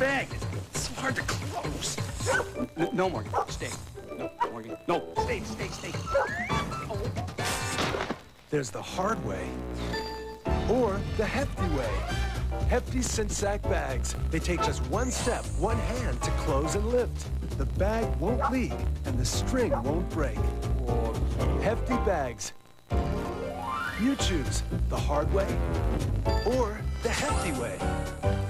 bag. It's so hard to close. No, Morgan. Stay. No, Morgan. No. Stay. Oh. There's the hard way, or the Hefty way. Hefty scent sack bags. They take just one step, one hand to close and lift. The bag won't leak, and the string won't break. Hefty bags. You choose the hard way or the Hefty way.